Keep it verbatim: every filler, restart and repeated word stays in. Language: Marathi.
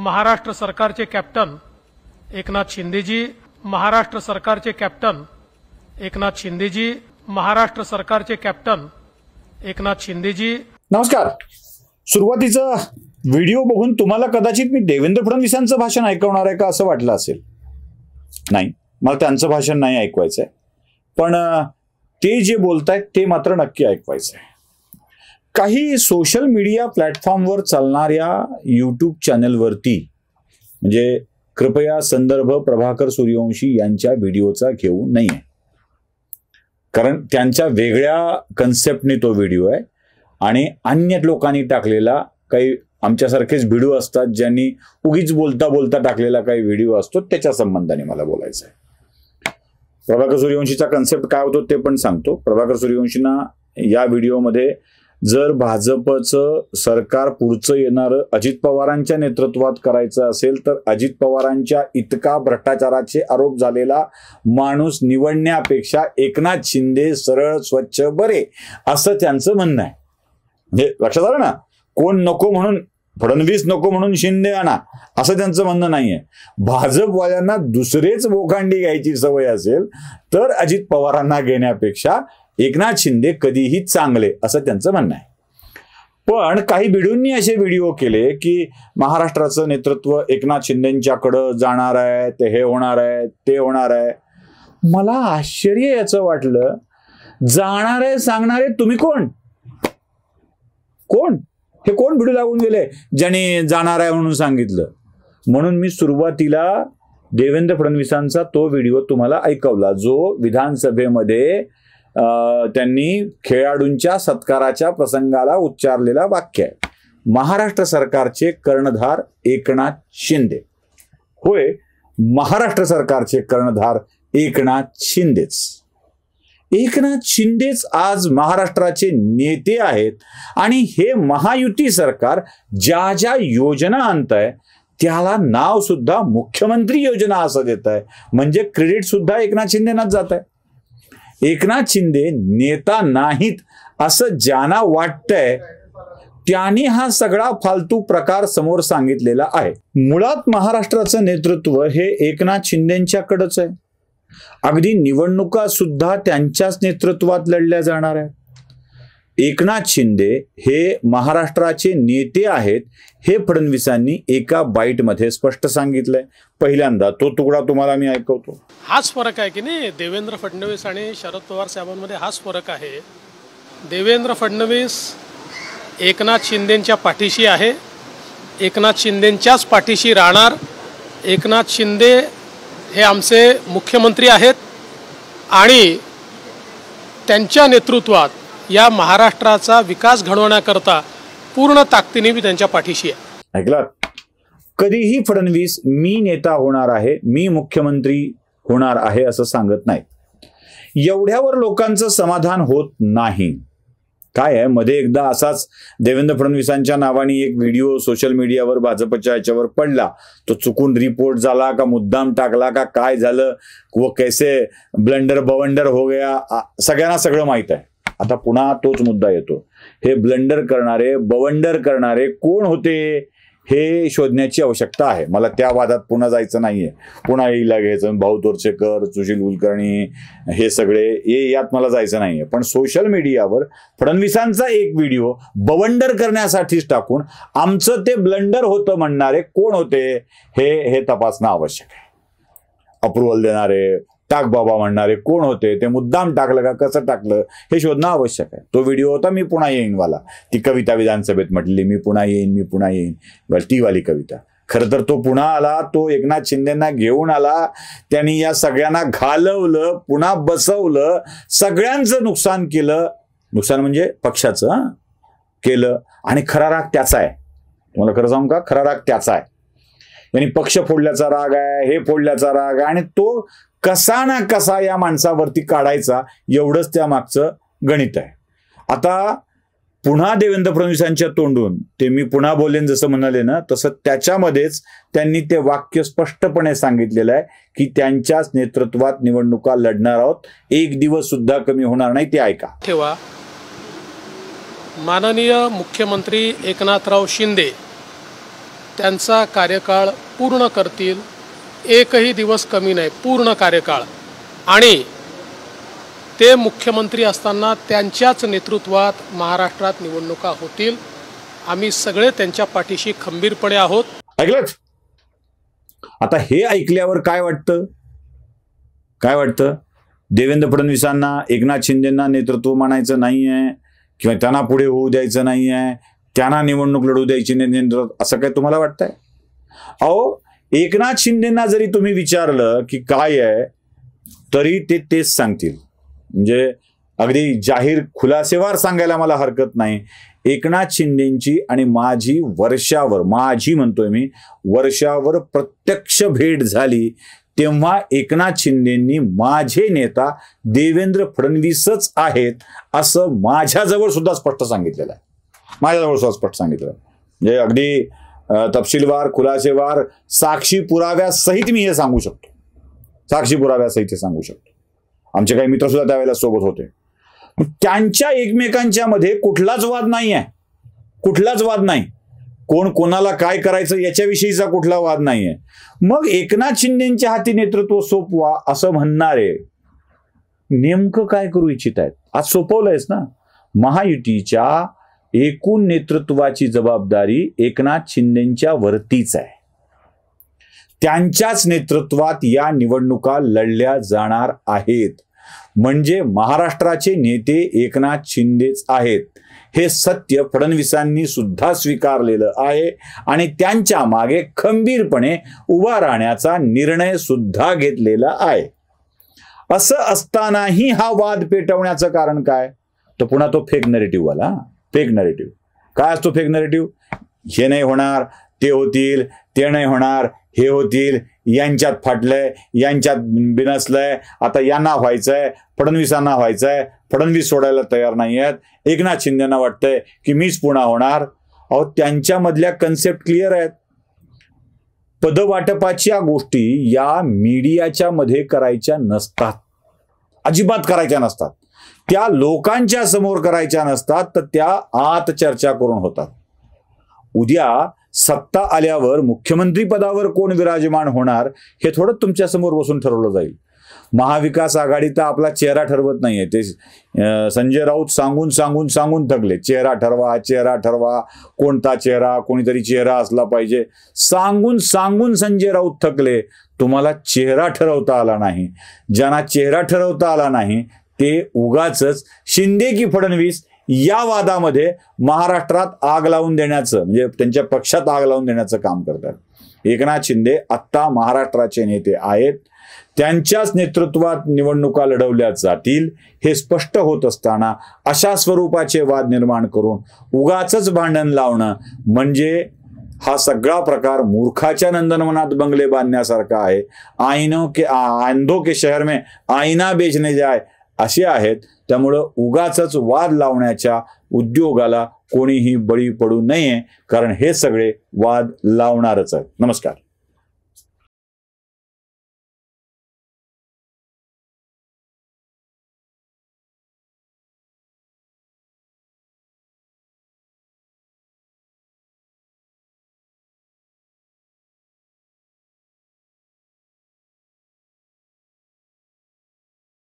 महाराष्ट्र सरकारचे कॅप्टन एकनाथ शिंदेजी, महाराष्ट्र सरकारचे कॅप्टन एकनाथ शिंदेजी, महाराष्ट्र सरकारचे कॅप्टन एकनाथ शिंदेजी। नमस्कार। सुरुवातीचा व्हिडिओ बघून तुम्हाला कदाचित मी देवेंद्र फडणवीसांचं भाषण ऐकवणार आहे का असं वाटलं असेल। नाही, मला त्यांचं भाषण नाही ऐकवायचंय, पण ते जे बोलतायत ते मात्र नक्की ऐकवायचंय। काही सोशल मीडिया प्लॅटफॉर्मवर चालणाऱ्या यूट्यूब चॅनलवरती म्हणजे कृपया संदर्भ प्रभाकर सूर्यवंशी यांच्या व्हिडिओचा घेऊ नये, कारण त्यांच्या वेगळ्या कन्सेप्टने तो व्हिडिओ आहे आणि अन्य लोकांनी टाकलेला काही आमच्यासारखेच व्हिडिओ असतात ज्यांनी उगीच बोलता बोलता टाकलेला काही व्हिडिओ असतो त्याच्या संबंधाने मला बोलायचं आहे। प्रभाकर सूर्यवंशीचा कन्सेप्ट काय होतो ते पण सांगतो। प्रभाकर सूर्यवंशींना या व्हिडिओमध्ये जर भाजपचं सरकार पुढचं येणारं अजित पवारांच्या नेतृत्वात करायचं असेल तर अजित पवारांच्या इतका भ्रष्टाचाराचे आरोप झालेला माणूस निवडण्यापेक्षा एकनाथ शिंदे सरळ स्वच्छ बरे असं त्यांचं म्हणणं आहे। म्हणजे लक्षात आलं ना, कोण नको म्हणून फडणवीस नको म्हणून शिंदे आणा असं त्यांचं म्हणणं नाहीये। भाजपवाल्यांना दुसरेच बोकांडी घ्यायची सवय असेल तर अजित पवारांना घेण्यापेक्षा एकनाथ शिंदे कधीही चांगले असं त्यांचं म्हणणं आहे। पण काही भिडूंनी असे व्हिडिओ केले की महाराष्ट्राचं नेतृत्व एकनाथ शिंदेंच्याकडे जाणार आहे, ते हे होणार आहे, ते होणार आहे। मला आश्चर्य याचं वाटलं, जाणार आहे सांगणारे तुम्ही कोण कोण हे कोण व्हिडिओ लागून गेले ज्याने जाणार आहे म्हणून सांगितलं। म्हणून मी सुरुवातीला देवेंद्र फडणवीसांचा तो व्हिडिओ तुम्हाला ऐकवला जो विधानसभेमध्ये त्यांनी खेळाडूंच्या सत्काराच्या प्रसंगाला उच्चारलेला वाक्य आहे, महाराष्ट्र सरकारचे कर्णधार एकनाथ शिंदे। होय, महाराष्ट्र सरकारचे कर्णधार एकनाथ शिंदेच एकनाथ शिंदेच आज महाराष्ट्राचे नेते आहेत आणि हे महायुती सरकार ज्या ज्या योजना आणत आहे त्याला नाव सुद्धा मुख्यमंत्री योजना असं देत आहे, म्हणजे क्रेडिट सुद्धा एकनाथ शिंदेनाच जात आहे। एकनाथ शिंदे नेता नाहीत असं ज्यांना वाटतंय त्यांनी हा सगळा फालतू प्रकार समोर सांगितलेला आहे। मुळात महाराष्ट्राचं नेतृत्व हे एकनाथ शिंदेंच्याकडेच आहे। अगदी निवडणुका सुद्धा त्यांच्याच नेतृत्वात लढल्या जाणार आहेत। एकनाथ शिंदे हे महाराष्ट्राचे नेते आहेत हे फडणवीसांनी एका बाईटमध्ये स्पष्ट सांगितलंय। पहिल्यांदा तो तुकडा तुम्हाला मी ऐकवतो। हाच फरक आहे की नाही, देवेंद्र फडणवीस आणि शरद पवार साहेबांमध्ये हाच फरक आहे। देवेंद्र फडणवीस एकनाथ शिंदेंच्या पाठीशी आहे, एकनाथ शिंदेंच्याच पाठीशी राहणार। एकनाथ शिंदे हे आमचे मुख्यमंत्री आहेत आणि त्यांच्या नेतृत्वात या महाराष्ट्राचा विकास घडवण्याकरता पूर्ण ताकदीने मी त्यांच्या पाठीशी आहे। ऐकलात? कधीही फडणवीस मी नेता होणार आहे, मी मुख्यमंत्री होणार आहे असं सांगत नाही। एवढ्यावर लोकांचं समाधान होत नाही। काय आहे, मध्ये एकदा असाच देवेंद्र फडणवीसांच्या नावाने एक व्हिडिओ सोशल मीडियावर भाजपच्या याच्यावर पडला। तो चुकून रिपोर्ट झाला का मुद्दाम टाकला का काय झालं, वो कैसे ब्लंडर बवंडर हो गया, सगळ्यांना सगळं माहित आहे। आता पुन्हा तोच मुद्दा येतो, हे ब्लंडर करणारे बवंडर करणारे कोण होते हे शोधण्याची आवश्यकता आहे। मला त्या वादात पुन्हा जायचं नाहीये, पुन्हा येईला घ्यायचं भाऊ तोरसेकर, सुशील कुलकर्णी हे सगळे ये यात मला जायचं नाहीये। पण सोशल मीडियावर फडणवीसांचा एक व्हिडिओ बवंडर करण्यासाठीच टाकून आमचं ते ब्लंडर होतं म्हणणारे कोण होते हे हे तपासणं आवश्यक आहे। अप्रुव्हल देणारे टाक बाबा म्हणणारे कोण होते, ते मुद्दाम टाकलं का कसं टाकलं हे शोधणं आवश्यक आहे। तो व्हिडिओ होता मी पुन्हा येईन वाला, ती कविता विधानसभेत म्हटली मी पुन्हा येईन मी पुन्हा येईन, ती वाली कविता। खरं तर तो पुन्हा आला, तो एकनाथ शिंदेंना घेऊन आला, त्यांनी या सगळ्यांना घालवलं, पुन्हा बसवलं, सगळ्यांचं नुकसान केलं, नुकसान म्हणजे पक्षाचं केलं आणि खरा राग त्याचा आहे। तुम्हाला खरं सांगू का, खरा राग त्याचा आहे। यांनी पक्ष फोडल्याचा राग आहे, हे फोडल्याचा राग आहे आणि तो कसा ना कसा या माणसावरती काढायचा एवढंच त्या मागचं गणित आहे। आता पुन्हा देवेंद्र फडणवीसांच्या तोंडून ते मी पुन्हा बोलेन जसं म्हणाले ना, तसं त्याच्यामध्येच त्यांनी ते वाक्य स्पष्टपणे सांगितलेलं आहे की त्यांच्याच नेतृत्वात निवडणुका लढणार आहोत, एक दिवस सुद्धा कमी होणार नाही, ते ऐका। ठेवा, माननीय मुख्यमंत्री एकनाथराव शिंदे त्यांचा कार्यकाळ पूर्ण करतील, एकही दिवस कमी नाही, पूर्ण कार्यकाळ, आणि ते मुख्यमंत्री असताना त्यांच्याच नेतृत्वात महाराष्ट्रात निवडणुका होतील. आम्ही सगळे त्यांच्या पाठीशी खंबीरपणे आहोत. ऐकलंच? आता हे ऐकल्यावर काय वाटतं? काय वाटतं? देवेंद्र फडणवीसांना, एकनाथ शिंदेंना नेतृत्व मानायचं नाही आहे किंवा त्यांना पुढे होऊ द्यायचं नाही आहे, त्यांना निवडणूक लढू द्यायची नाही, असं काय तुम्हाला वाटतंय? अहो, एकनाथ शिंदेंना जरी तुम्ही विचारलं की काय आहे, तरी ते तेच सांगतील. म्हणजे अगदी जाहीर खुलासेवार सांगायला मला हरकत नाही. एकनाथ शिंदेंची आणि माझी वर्षावर, माझी म्हणतोय मी, वर्षावर प्रत्यक्ष भेट झाली तेव्हा एकनाथ शिंदेंनी माझे नेता देवेंद्र फडणवीसच आहेत असं माझ्याजवळ सुद्धा स्पष्ट सांगितलेलं आहे. माझ्याजवळ सुद्धा स्पष्ट सांगितलं. म्हणजे अगदी तपशीलवार, खुलासेवार, साक्षी पुराव्यासहित मी हे सांगू शकतो. साक्षी पुराव्यासहित हे सांगू शकतो. आमचे काही मित्र सुद्धा त्यावेळेला सोबत होते. त्यांच्या एकमेकांच्या मध्ये कुठलाच वाद नाही आहे, कुठलाच वाद नाही. कोण कोणाला काय करायचं याच्याविषयीचा कुठला वाद नाहीये. मग एकनाथ शिंदेच्या हाती नेतृत्व सोपवा असं म्हणणारे नेमकं काय करू इच्छित आहेत? आज सोपवलंयच ना. महायुतीच्या एकूण नेतृत्वाची जबाबदारी एकनाथ शिंदेच्या वरतीच आहे. त्यांच्याच नेतृत्वात या निवडणुका लढल्या जाणार आहेत. म्हणजे महाराष्ट्राचे नेते एकनाथ शिंदेच आहेत हे सत्य फडणवीसांनी सुद्धा स्वीकारलेलं आहे आणि त्यांच्या मागे खंबीरपणे उभा राहण्याचा निर्णय सुद्धा घेतलेला आहे. असं असतानाही हा वाद पेटवण्याचं कारण काय? तर पुन्हा तो फेक नरेटिव्ह आला. फेक नरेटिव्ह काय असतो? फेक नरेटिव्ह, हे नाही होणार, ते होतील, ते नाही होणार, हे होतील, यांच्यात फाटलंय, यांच्यात बिनसलंय, आता यांना व्हायचंय, फडणवीसांना व्हायचंय, फडणवीस सोडायला तयार नाही आहेत, एकनाथ शिंदेना वाटतंय की मीच पुन्हा होणार. अहो, त्यांच्यामधल्या कन्सेप्ट क्लिअर आहेत. पदवाटपाच्या गोष्टी या मीडियाच्या मध्ये करायच्या नसतात, अजिबात करायच्या नसतात. त्या लोकांच्या समोर करायच्या नसतात, तर त्या आत चर्चा करून होतात. उद्या सत्ता आल्यावर मुख्यमंत्री पदावर कोण विराजमान होणार हे थोडं तुमच्या समोर बसून ठरवलं जाईल. महाविकास आघाडी तर आपला चेहरा ठरवत नाहीये. ते संजय राऊत सांगून सांगून सांगून थकले, चेहरा ठरवा, चेहरा ठरवा, कोणता चेहरा, कोणीतरी चेहरा असला पाहिजे. सांगून सांगून संजय राऊत थकले. तुम्हाला चेहरा ठरवता आला नाही. ज्यांना चेहरा ठरवता आला नाही ते उगाचच शिंदे की फडणवीस या वादामध्ये महाराष्ट्रात आग लावून देण्याचं, म्हणजे त्यांच्या पक्षात आग लावून देण्याचं काम करतात. एकनाथ शिंदे आत्ता महाराष्ट्राचे नेते आहेत. त्यांच्याच नेतृत्वात निवडणुका लढवल्या जातील हे स्पष्ट होत असताना अशा स्वरूपाचे वाद निर्माण करून उगाचच भांडण लावणं म्हणजे हा सगळा प्रकार मूर्खाच्या नंदनवनात बंगले बांधण्यासारखा आहे. आईनो के आंधो के शहर में आईना बेचने जाय असे आहेत. त्यामुळं उगाचच वाद लावण्याच्या उद्योगाला कोणीही बळी पडू नये, कारण हे सगळे वाद लावणारच आहेत. नमस्कार.